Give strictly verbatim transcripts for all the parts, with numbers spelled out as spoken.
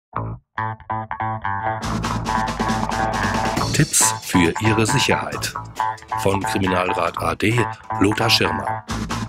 Tipps für Ihre Sicherheit von Kriminalrat A D Lothar Schirmer.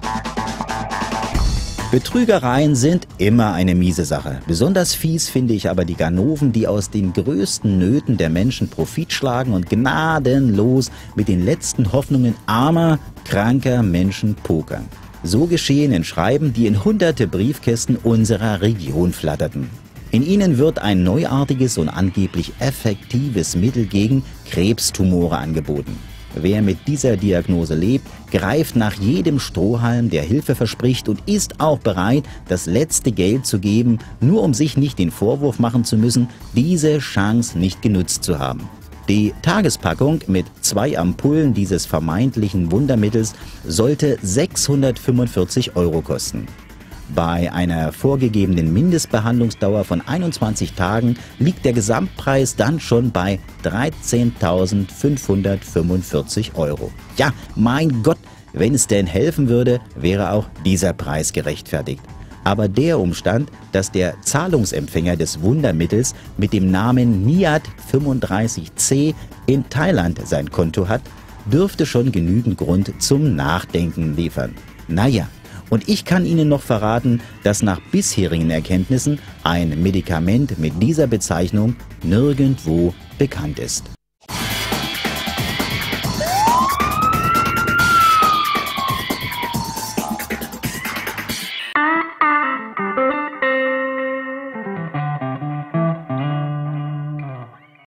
Betrügereien sind immer eine miese Sache. Besonders fies finde ich aber die Ganoven, die aus den größten Nöten der Menschen Profit schlagen und gnadenlos mit den letzten Hoffnungen armer, kranker Menschen pokern. So geschehen in Schreiben, die in hunderte Briefkästen unserer Region flatterten. In ihnen wird ein neuartiges und angeblich effektives Mittel gegen Krebstumore angeboten. Wer mit dieser Diagnose lebt, greift nach jedem Strohhalm, der Hilfe verspricht, und ist auch bereit, das letzte Geld zu geben, nur um sich nicht den Vorwurf machen zu müssen, diese Chance nicht genutzt zu haben. Die Tagespackung mit zwei Ampullen dieses vermeintlichen Wundermittels sollte sechshundertfünfundvierzig Euro kosten. Bei einer vorgegebenen Mindestbehandlungsdauer von einundzwanzig Tagen liegt der Gesamtpreis dann schon bei dreizehntausendfünfhundertfünfundvierzig Euro. Ja, mein Gott, wenn es denn helfen würde, wäre auch dieser Preis gerechtfertigt. Aber der Umstand, dass der Zahlungsempfänger des Wundermittels mit dem Namen Niat fünfunddreißig C in Thailand sein Konto hat, dürfte schon genügend Grund zum Nachdenken liefern. Naja. Und ich kann Ihnen noch verraten, dass nach bisherigen Erkenntnissen ein Medikament mit dieser Bezeichnung nirgendwo bekannt ist.